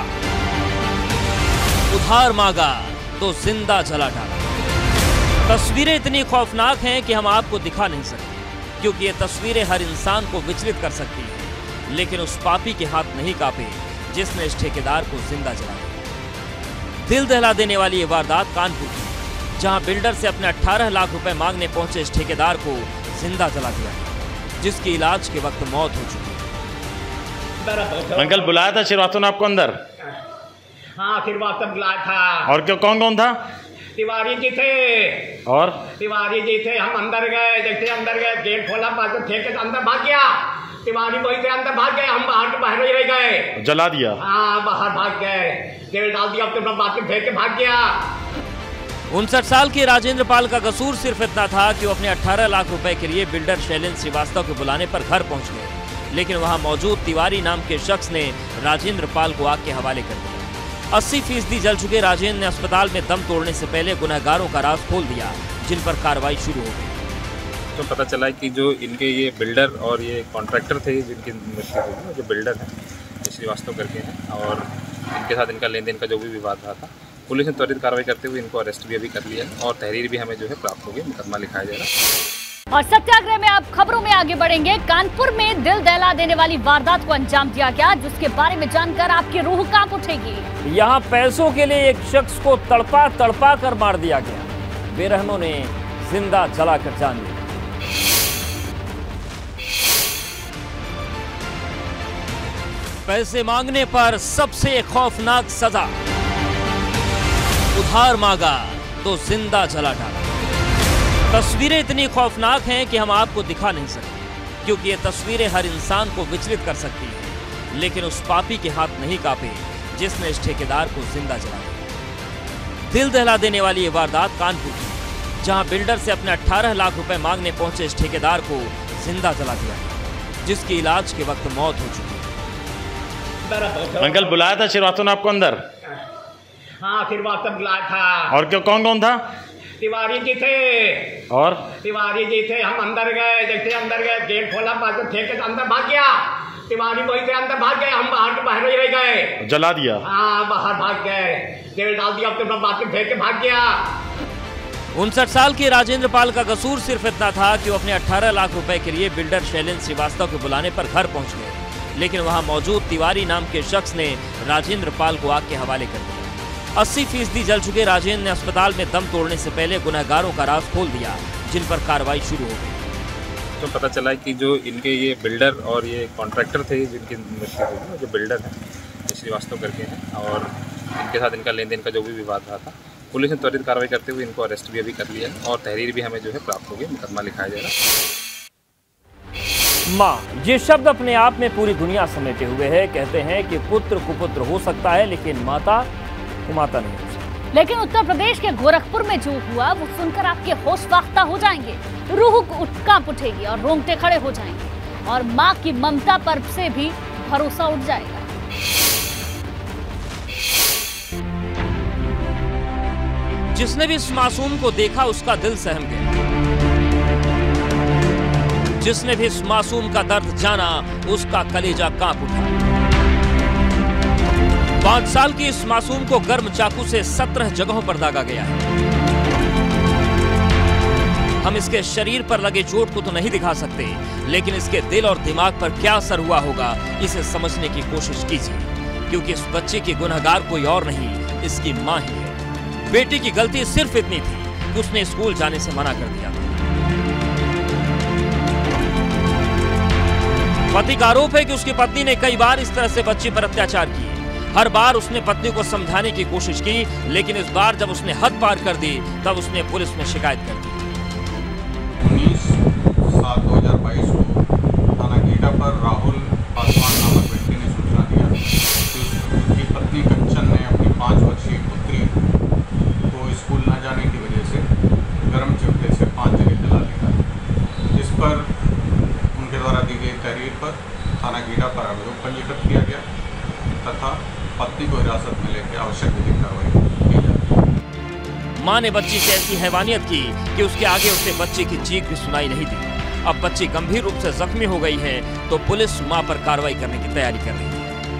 उधार मांगा तो जिंदा जला डाला। तस्वीरें इतनी खौफनाक हैं कि हम आपको दिखा नहीं सकते, क्योंकि ये तस्वीरें हर इंसान को विचलित कर सकती हैं, लेकिन उस पापी के हाथ नहीं कांपे जिसने इस ठेकेदार को जिंदा जला दिया। दिल दहला देने वाली ये वारदात कानपुर की, जहां बिल्डर से अपने अठारह लाख रुपए मांगने पहुंचे इस ठेकेदार को जिंदा जला दिया, जिसकी इलाज के वक्त मौत हो चुकी। अंकल बुलाया था श्रीवास्तव ने आपको अंदर? हाँ, श्रीवास्तव बुलाया था। और क्यों, कौन कौन था? तिवारी जी थे। और तिवारी जी थे। हम अंदर गए, जैसे अंदर गए गेट खोला, बाद में ठेके अंदर भाग गया। तिवारी वही थे, अंदर भाग गए, हम बाहर के बाहर ही रह गए। जला दिया? हाँ, बाहर भाग गए, तेल डाल दिया, तो बात में फेंक के भाग गया। उनसठ साल के राजेंद्र पाल का कसूर सिर्फ इतना था कि वो अपने अठारह लाख रुपए के लिए बिल्डर शैलेंद्र श्रीवास्तव के बुलाने पर घर पहुंच गए, लेकिन वहां मौजूद तिवारी नाम के शख्स ने राजेंद्र पाल को आग के हवाले कर दिया। अस्सी फीसदी जल चुके राजेंद्र ने अस्पताल में दम तोड़ने से पहले गुनहगारों का राज खोल दिया, जिन पर कार्रवाई शुरू हो गई। तो पता चला कि जो इनके ये बिल्डर और ये कॉन्ट्रैक्टर थे, जिनकी मृत्यु हुई, जो बिल्डर हैं श्रीवास्तव करके हैं, और इनके साथ इनका लेन देन का जो भी विवाद रहा था, पुलिस ने त्वरित कार्रवाई करते हुए इनको अरेस्ट भी अभी कर लिया है और तहरीर भी हमें जो है प्राप्त होगी, मुकदमा लिखाया जाएगा। और सत्याग्रह में आप खबरों में आगे बढ़ेंगे। कानपुर में दिल दहला देने वाली वारदात को अंजाम दिया गया, जिसके बारे में जानकर आपकी रूह कांप उठेगी। यहाँ पैसों के लिए एक शख्स को तड़पा तड़पा कर मार दिया गया। बेरहमों ने जिंदा जलाकर जान ली। पैसे मांगने पर सबसे खौफनाक सजा, उधार मांगा तो जिंदा जला डाला। तस्वीरें इतनी खौफनाक हैं कि हम आपको दिखा नहीं सकते, क्योंकि ये तस्वीरें हर इंसान को विचलित कर सकती हैं, लेकिन उस पापी के हाथ नहीं कांपे जिसने इस ठेकेदार को जिंदा जला दिया। दिल दहला देने वाली ये वारदात कानपुर की, जहां बिल्डर से अपने अठारह लाख रुपए मांगने पहुंचे इस ठेकेदार को जिंदा जला दिया, जिसकी इलाज के वक्त मौत हो चुकी। अंकल बुलाया था श्रीवास्तव ने आपको अंदर? हाँ, श्रीवास्तव बुलाया था। और क्यों, कौन कौन था? तिवारी जी थे और तिवारी जी थे। हम अंदर गए, जैसे अंदर गए गेट खोला, बाद में ठेके से अंदर भाग गया। तिवारी वही थे, अंदर भाग गए, हम बाहर बाहर ही रह गए। जला दिया? हाँ, बाहर भाग गए, तेल डाल दिया, तो बात में ठेके भाग गया। उनसठ साल के राजेंद्र पाल का कसूर सिर्फ इतना था कि वो अपने अठारह लाख रुपए के लिए बिल्डर शैलेंद्र श्रीवास्तव के बुलाने पर घर पहुंच गए, लेकिन वहां मौजूद तिवारी नाम के शख्स ने राजेंद्र पाल को आग के हवाले कर दिया। अस्सी फीसदी जल चुके राजेंद्र ने अस्पताल में दम तोड़ने से पहले गुनहगारों का राज खोल दिया, जिन पर कार्रवाई शुरू हो गई। तो पता चला कि जो इनके ये बिल्डर और ये कॉन्ट्रैक्टर थे, जिनकी मृत्यु हुई, जो बिल्डर हैं श्रीवास्तव करके हैं, और इनके साथ इनका लेन देन का जो भी विवाद रहा था, पुलिस ने त्वरित कार्रवाई करते हुए इनको अरेस्ट भी अभी कर लिया है और तहरीर भी हमें जो है प्राप्त हो गई, मुकदमा लिखाया जाएगा। माँ, ये शब्द अपने आप में पूरी दुनिया समेटे हुए है। कहते हैं कि पुत्र कुपुत्र हो सकता है, लेकिन माता कुमाता नहीं हो सकती। लेकिन उत्तर प्रदेश के गोरखपुर में जो हुआ वो सुनकर आपके होश वाख्ता हो जाएंगे, रूह कांप उठेगी और रोंगटे खड़े हो जाएंगे, और माँ की ममता पर से भी भरोसा उठ जाएगा। जिसने भी इस मासूम को देखा उसका दिल सहम गया, जिसने भी इस मासूम का दर्द जाना उसका कलेजा कांप उठा। पांच साल की इस मासूम को गर्म चाकू से सत्रह जगहों पर दागा गया है। हम इसके शरीर पर लगे चोट को तो नहीं दिखा सकते, लेकिन इसके दिल और दिमाग पर क्या असर हुआ होगा इसे समझने की कोशिश कीजिए, क्योंकि इस बच्चे की गुनहगार कोई और नहीं, इसकी मां ही है। बेटी की गलती सिर्फ इतनी थी कि उसने स्कूल जाने से मना कर दिया था। पति का आरोप है कि उसकी पत्नी ने कई बार इस तरह से बच्ची पर अत्याचार किए। हर बार उसने पत्नी को समझाने की कोशिश की, लेकिन इस बार जब उसने हद पार कर दी तब उसने पुलिस में शिकायत कर दी। उन्नीस सात दो हजार बाईस को थाना गीडा पर राहुल पासवान नामक व्यक्ति ने सूचना दिया कि उसकी पत्नी कंचन ने अपनी पाँच वर्षीय पुत्री को स्कूल न जाने की वजह से गर्म चिमटे से पांच जगह जला दिया। इस पर उनके द्वारा दी गई तहरीर पर थाना गीडा पर अभियोग पंजीकृत किया गया तथा पत्नी को हिरासत में लेकर आवश्यक विधिक कार्रवाई की जाती। मां ने बच्ची से ऐसी हैवानियत की कि उसके आगे उसे बच्चे की चीख भी सुनाई नहीं दी। अब बच्ची गंभीर रूप से जख्मी हो गई है, तो पुलिस मां पर कार्रवाई करने की तैयारी कर रही है।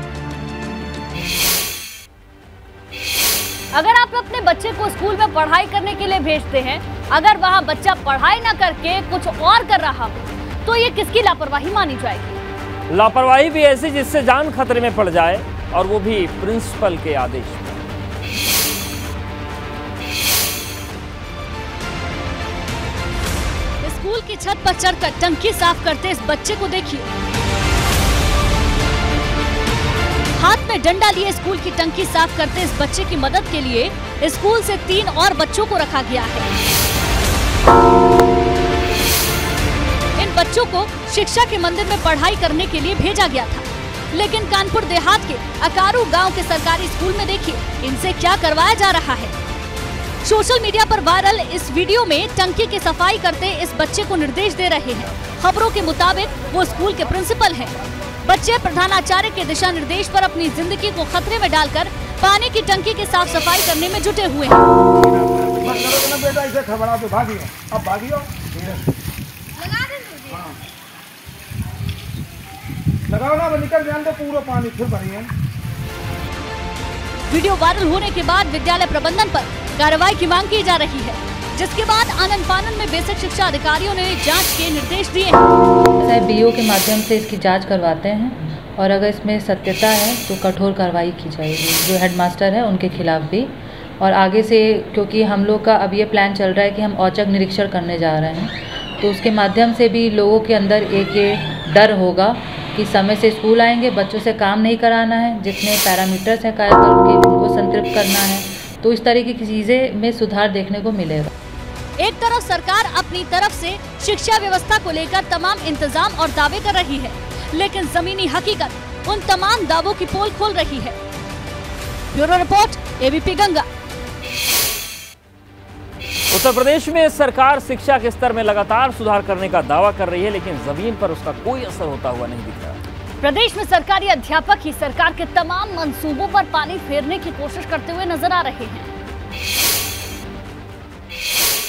अगर आप अपने बच्चे को स्कूल में पढ़ाई करने के लिए भेजते हैं, अगर वहां बच्चा पढ़ाई न करके कुछ और कर रहा हो, तो ये किसकी लापरवाही मानी जाएगी? लापरवाही भी ऐसी जिससे जान खतरे में पड़ जाए, और वो भी प्रिंसिपल के आदेश पर। स्कूल की छत पर चढ़कर टंकी साफ करते इस बच्चे को देखिए। हाथ में डंडा लिए स्कूल की टंकी साफ करते इस बच्चे की मदद के लिए स्कूल से तीन और बच्चों को रखा गया है। इन बच्चों को शिक्षा के मंदिर में पढ़ाई करने के लिए भेजा गया था, लेकिन कानपुर देहात के अकारू गांव के सरकारी स्कूल में देखिए इनसे क्या करवाया जा रहा है। सोशल मीडिया पर वायरल इस वीडियो में टंकी की सफाई करते इस बच्चे को निर्देश दे रहे हैं। खबरों के मुताबिक वो स्कूल के प्रिंसिपल हैं। बच्चे प्रधानाचार्य के दिशा निर्देश पर अपनी जिंदगी को खतरे में डालकर पानी की टंकी की साफ सफाई करने में जुटे हुए हैं। लगाओ ना, निकल जाने दो, पूरा पानी फिर भरिए। वीडियो वायरल होने के बाद विद्यालय प्रबंधन पर कार्रवाई की मांग की जा रही है, जिसके बाद आनन फानन में बेसिक शिक्षा अधिकारियों ने जांच के निर्देश दिए हैं। बीओ के माध्यम से इसकी जांच करवाते हैं और अगर इसमें सत्यता है तो कठोर कार्रवाई की जाएगी, जो हेडमास्टर है उनके खिलाफ भी। और आगे से क्योंकि हम लोग का अब ये प्लान चल रहा है कि हम औचक निरीक्षण करने जा रहे हैं, तो उसके माध्यम से भी लोगों के अंदर एक ये डर होगा कि समय से स्कूल आएंगे, बच्चों से काम नहीं कराना है, जितने पैरामीटर्स हैं कार्यक्रम के उनको संतृप्त करना है, तो इस तरीके की चीज़ें में सुधार देखने को मिलेगा। एक तरफ सरकार अपनी तरफ से शिक्षा व्यवस्था को लेकर तमाम इंतजाम और दावे कर रही है, लेकिन जमीनी हकीकत उन तमाम दावों की पोल खोल रही है। Bureau report, ABP Ganga. Uttar Pradesh में सरकार शिक्षा के स्तर में लगातार सुधार करने का दावा कर रही है, लेकिन जमीन पर उसका कोई असर होता हुआ नहीं दिख रहा। प्रदेश में सरकारी अध्यापक ही सरकार के तमाम मंसूबों पर पानी फेरने की कोशिश करते हुए नजर आ रहे हैं।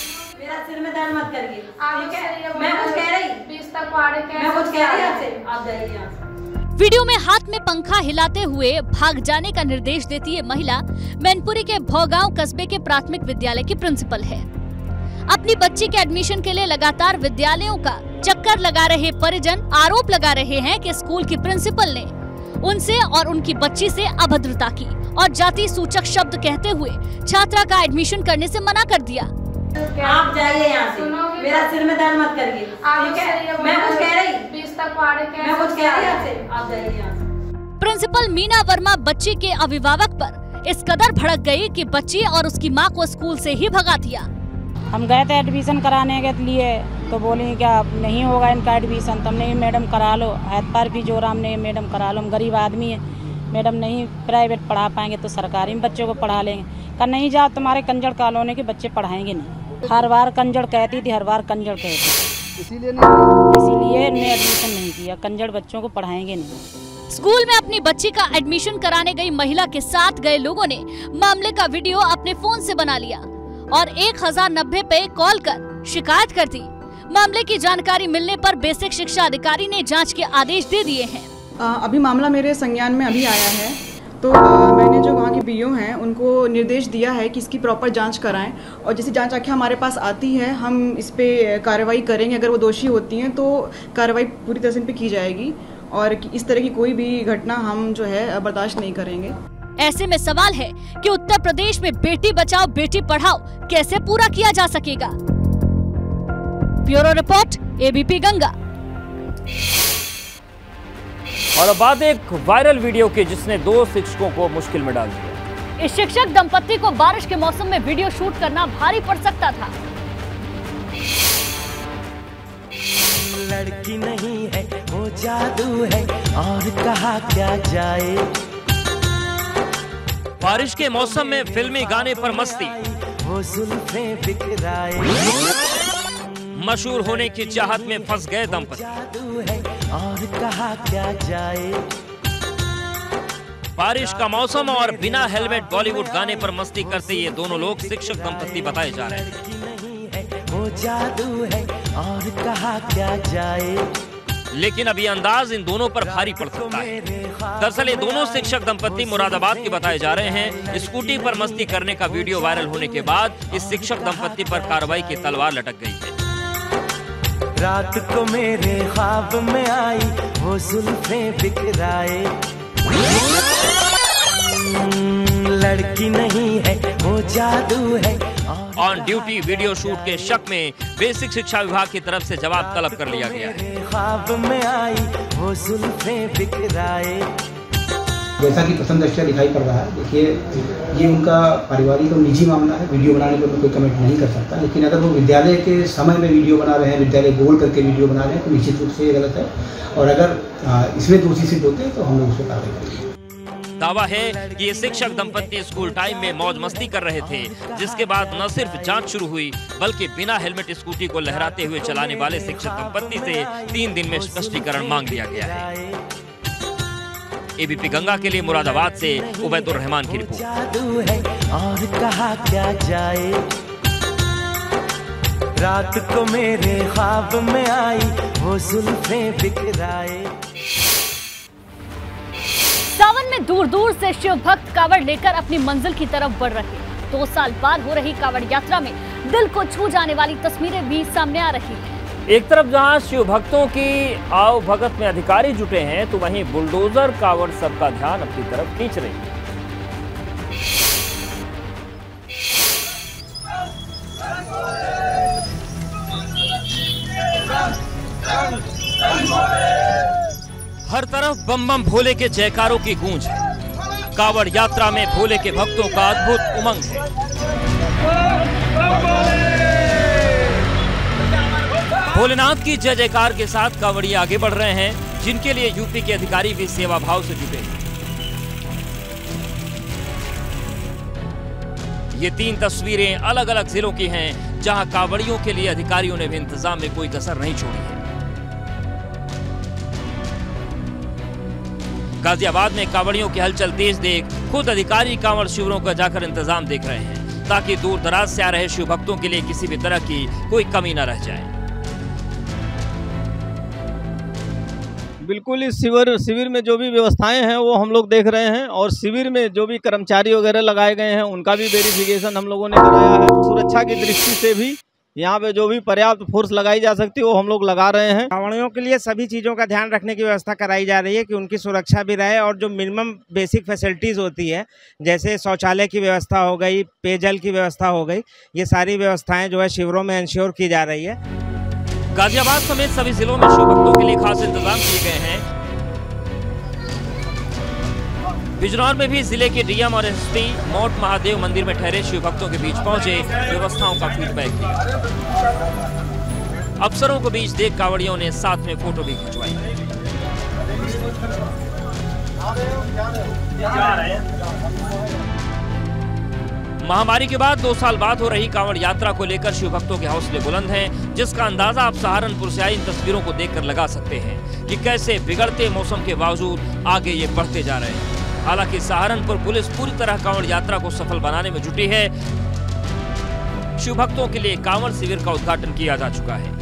मेरा सिर में दर्द मत करिए। आप कह रही है मैं कुछ कह रही बीस तक वाड़े मैं कुछ कह रही आपसे, आप जाइए यहाँ से। वीडियो में हाथ में पंखा हिलाते हुए भाग जाने का निर्देश देती है महिला मैनपुरी के भौगांव कस्बे के प्राथमिक विद्यालय की प्रिंसिपल है। अपनी बच्ची के एडमिशन के लिए लगातार विद्यालयों का चक्कर लगा रहे परिजन आरोप लगा रहे हैं कि स्कूल की प्रिंसिपल ने उनसे और उनकी बच्ची से अभद्रता की और जाति सूचक शब्द कहते हुए छात्रा का एडमिशन करने से मना कर दिया। आप जाइए यहाँ से, मेरा सिर में दर्द मत करिए। आप कह रही है मैं कुछ कह रही बीस तक वाड़े मैं कुछ कह रही आपसे, आप जाइए यहाँ से। प्रिंसिपल मीना वर्मा बच्ची के अभिभावक पर इस कदर भड़क गई कि बच्ची और उसकी मां को स्कूल से ही भगा दिया। हम गए थे एडमिशन कराने के लिए तो बोली क्या नहीं होगा इनका एडमिशन, तो हमने मैडम करा लो, हाथ पर भी जोर हमने मैडम करा लो, हम गरीब आदमी है, मैडम नहीं प्राइवेट पढ़ा पाएंगे तो सरकारी में बच्चों को पढ़ा लेंगे। कहा नहीं जाओ, तुम्हारे कंजड़ कॉलोनी के बच्चे पढ़ाएंगे नहीं। हर बार कंजड़ कहती थी, हर बार कंजड़ कहती थी, इसीलिए इसीलिए ने एडमिशन नहीं किया, कंजड़ बच्चों को पढ़ाएंगे नहीं। स्कूल में अपनी बच्ची का एडमिशन कराने गई महिला के साथ गए लोगों ने मामले का वीडियो अपने फोन से बना लिया और एक हजार नब्बे पे कॉल कर शिकायत कर दी। मामले की जानकारी मिलने पर बेसिक शिक्षा अधिकारी ने जांच के आदेश दे दिए हैं। आ, अभी मामला मेरे संज्ञान में अभी आया है, तो आ, मैंने जो वहाँ के बीओ हैं उनको निर्देश दिया है कि इसकी प्रॉपर जांच कराएं और जैसी जांच आके हमारे पास आती है हम इस पे कार्रवाई करेंगे। अगर वो दोषी होती हैं तो कार्रवाई पूरी तरह से इन पे की जाएगी और इस तरह की कोई भी घटना हम जो है बर्दाश्त नहीं करेंगे। ऐसे में सवाल है कि उत्तर प्रदेश में बेटी बचाओ बेटी पढ़ाओ कैसे पूरा किया जा सकेगा। Bureau report ABP Ganga. और अब बात एक वायरल वीडियो की जिसने दो शिक्षकों को मुश्किल में डाल दिया। इस शिक्षक दंपत्ति को बारिश के मौसम में वीडियो शूट करना भारी पड़ सकता था। लड़की नहीं है वो जादू है और कहा क्या जाए। बारिश के मौसम में फिल्मी गाने पर मस्ती, वो जुल्फे बिखराए, मशहूर होने की चाहत में फंस गए दंपति। जादू है और कहा क्या जाए। बारिश का मौसम और बिना हेलमेट बॉलीवुड गाने पर मस्ती करते ये दोनों लोग शिक्षक दंपति बताए जा रहे हैं। वो जादू है और कहा क्या जाए। लेकिन अभी अंदाज इन दोनों पर भारी पड़ सकता है। दरअसल ये दोनों शिक्षक दंपति मुरादाबाद के बताए जा रहे हैं। स्कूटी पर मस्ती करने का वीडियो वायरल होने के बाद इस शिक्षक दंपति पर कार्रवाई की तलवार लटक गई है। रात को मेरे ख्वाब में आई वो जुल्फे बिखराए। लड़की नहीं है वो जादू है। ऑन ड्यूटी वीडियो शूट के शक में बेसिक शिक्षा विभाग की तरफ से जवाब तलब कर लिया गया है। ख्वाब में आई वो जुल्फे बिखराए। जैसा कि प्रथम दृष्टया दिखाई पड़ रहा है, देखिए ये उनका पारिवारिक और निजी मामला है, वीडियो बनाने पर मैं कोई कमेंट नहीं कर सकता। लेकिन अगर वो विद्यालय के समय में वीडियो बना रहे हैं, विद्यालय बोल करके वीडियो बना रहे हैं तो निश्चित रूप से ये गलत है और अगर इसमें दोषी सिद्ध होते हैं तो हम लोग उसको कार्रवाई करेंगे। दावा है कि ये शिक्षक दंपति स्कूल टाइम में मौज मस्ती कर रहे थे, जिसके बाद न सिर्फ जांच शुरू हुई बल्कि बिना हेलमेट स्कूटी को लहराते हुए चलाने वाले शिक्षक दंपति से तीन दिन में स्पष्टीकरण मांग लिया गया है। एबीपी गंगा के लिए मुरादाबाद से उबैदुर रहमान की रिपोर्ट। जादू है और कहा क्या जाए। रात को मेरे ख्वाब में आई वो जुल्फे बिखराए। सावन में दूर दूर से शिव भक्त कावड़ लेकर अपनी मंजिल की तरफ बढ़ रहे हैं। दो साल बाद हो रही कावड़ यात्रा में दिल को छू जाने वाली तस्वीरें भी सामने आ रही हैं। एक तरफ जहां शिव भक्तों की आव भगत में अधिकारी जुटे हैं तो वहीं बुलडोजर कावड़ सबका ध्यान अपनी तरफ खींच रही है। हर तरफ बम बम भोले के जयकारों की गूंज है। कावड़ यात्रा में भोले के भक्तों का अद्भुत उमंग है। भोलेनाथ की जय जयकार के साथ कांवड़िए आगे बढ़ रहे हैं, जिनके लिए यूपी के अधिकारी भी सेवा भाव से जुटे हैं। ये तीन तस्वीरें अलग अलग जिलों की हैं, जहां कांवड़ियों के लिए अधिकारियों ने भी इंतजाम में कोई कसर नहीं छोड़ी है। गाजियाबाद में कांवड़ियों की हलचल तेज देख खुद अधिकारी कांवड़ शिविरों का जाकर इंतजाम देख रहे हैं। ताकि दूर दराज से आ रहे शिव भक्तों के लिए किसी भी तरह की कोई कमी न रह जाए। बिल्कुल इस शिविर शिविर में जो भी व्यवस्थाएं हैं वो हम लोग देख रहे हैं, और शिविर में जो भी कर्मचारी वगैरह लगाए गए हैं उनका भी वेरिफिकेशन हम लोगों ने कराया है। सुरक्षा की दृष्टि से भी यहाँ पे जो भी पर्याप्त फोर्स लगाई जा सकती है वो हम लोग लगा रहे हैं। कांवड़ियों के लिए सभी चीज़ों का ध्यान रखने की व्यवस्था कराई जा रही है कि उनकी सुरक्षा भी रहे, और जो मिनिमम बेसिक फैसिलिटीज़ होती है जैसे शौचालय की व्यवस्था हो गई, पेयजल की व्यवस्था हो गई, ये सारी व्यवस्थाएं जो है शिविरों में इंश्योर की जा रही है। गाजियाबाद समेत सभी जिलों में शिव भक्तों के लिए खास इंतजाम किए गए हैं। बिजनौर में भी जिले के डीएम और एसपी मोट महादेव मंदिर में ठहरे शिव भक्तों के बीच पहुंचे, व्यवस्थाओं का फीडबैक दिया। अफसरों को बीच देख कांवड़ियों ने साथ में फोटो भी खिंचवाई। महामारी के बाद दो साल बाद हो रही कांवड़ यात्रा को लेकर शिव भक्तों के हौसले बुलंद हैं, जिसका अंदाजा आप सहारनपुर से आई इन तस्वीरों को देखकर लगा सकते हैं कि कैसे बिगड़ते मौसम के बावजूद आगे ये बढ़ते जा रहे हैं। हालांकि सहारनपुर पुलिस पूरी तरह कांवड़ यात्रा को सफल बनाने में जुटी है। शिव भक्तों के लिए कांवड़ शिविर का उद्घाटन किया जा चुका है।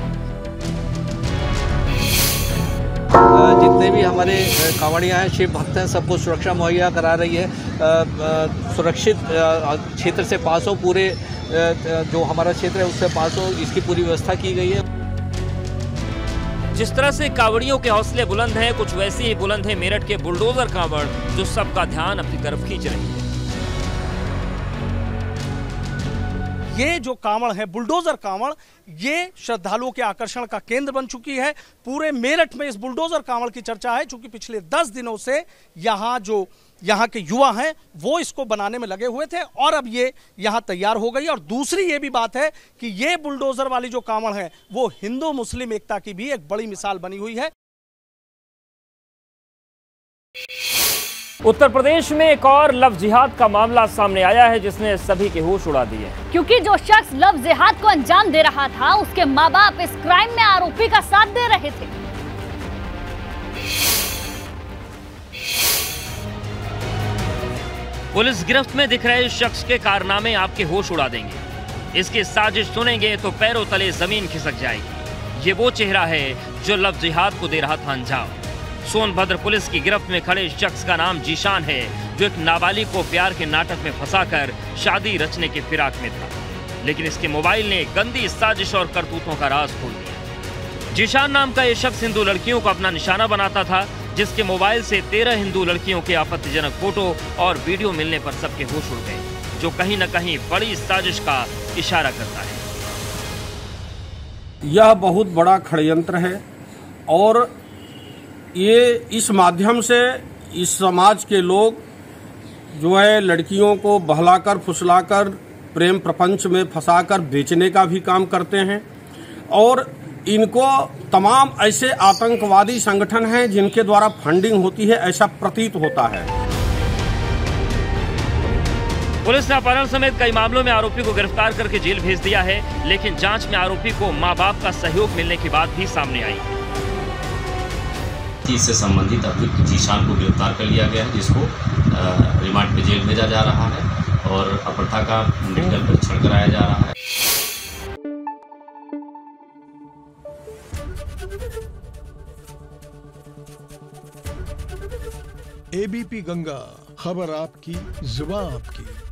जितने भी हमारे कांवड़ियाँ हैं, शिव भक्त हैं, सबको सुरक्षा मुहैया करा रही है। सुरक्षित क्षेत्र से पास हो, पूरे जो हमारा क्षेत्र है उससे पास हो, इसकी पूरी व्यवस्था की गई है। जिस तरह से कांवड़ियों के हौसले बुलंद हैं, कुछ वैसे ही बुलंद है मेरठ के बुलडोजर कांवड़, जो सबका ध्यान अपनी तरफ खींच रही है। ये जो कांवड़ है, बुलडोजर कांवड़, ये श्रद्धालुओं के आकर्षण का केंद्र बन चुकी है। पूरे मेरठ में इस बुलडोजर कांवड़ की चर्चा है, क्योंकि पिछले दस दिनों से यहाँ जो यहाँ के युवा हैं वो इसको बनाने में लगे हुए थे, और अब ये यहाँ तैयार हो गई। और दूसरी ये भी बात है कि ये बुलडोजर वाली जो कांवड़ है वो हिंदू मुस्लिम एकता की भी एक बड़ी मिसाल बनी हुई है। उत्तर प्रदेश में एक और लव जिहाद का मामला सामने आया है, जिसने सभी के होश उड़ा दिए। क्योंकि जो शख्स लव जिहाद को अंजाम दे रहा था, उसके माँ बाप इस क्राइम में आरोपी का साथ दे रहे थे। पुलिस गिरफ्त में दिख रहे इस शख्स के कारनामे आपके होश उड़ा देंगे। इसकी साजिश सुनेंगे तो पैरों तले जमीन खिसक जाएगी। ये वो चेहरा है जो लव जिहाद को दे रहा था अंजाम। सोनभद्र पुलिस की गिरफ्त में खड़े शख्स का नाम जीशान है, जो एक नाबालिग को प्यार के नाटक में फंसाकर शादी रचने के फिराक में था, लेकिन इसके मोबाइल ने गंदी साजिश और करतूतों का राज खोल दिया। जीशान नाम का ये शख्स हिंदू लड़कियों को अपना निशाना बनाता था, जिसके मोबाइल से तेरह हिंदू लड़कियों के आपत्तिजनक फोटो और वीडियो मिलने पर सबके होश उड़ गए, जो कहीं न कहीं बड़ी साजिश का इशारा करता है। यह बहुत बड़ा षड्यंत्र है, और ये इस माध्यम से इस समाज के लोग जो है लड़कियों को बहलाकर फुसलाकर प्रेम प्रपंच में फंसाकर बेचने का भी काम करते हैं, और इनको तमाम ऐसे आतंकवादी संगठन हैं जिनके द्वारा फंडिंग होती है, ऐसा प्रतीत होता है। पुलिस ने अपहरण समेत कई मामलों में आरोपी को गिरफ्तार करके जेल भेज दिया है, लेकिन जांच में आरोपी को मां बाप का सहयोग मिलने की बात भी सामने आई। इससे संबंधित अभियुक्त जीशान को गिरफ्तार कर लिया गया है, जिसको रिमांड पे जेल भेजा जा रहा है और अपहर्ता का मेडिकल परीक्षण कराया जा रहा है। एबीपी गंगा, खबर आपकी, जुबान आपकी।